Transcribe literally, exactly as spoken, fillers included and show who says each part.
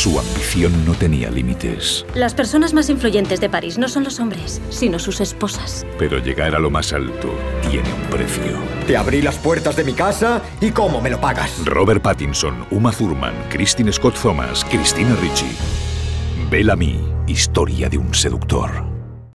Speaker 1: Su ambición no tenía límites.
Speaker 2: Las personas más influyentes de París no son los hombres, sino sus esposas.
Speaker 1: Pero llegar a lo más alto tiene un precio.
Speaker 3: Te abrí las puertas de mi casa y ¿cómo me lo pagas?
Speaker 1: Robert Pattinson, Uma Thurman, Kristen Scott Thomas, Christina Ricci. Bellamy, historia de un seductor.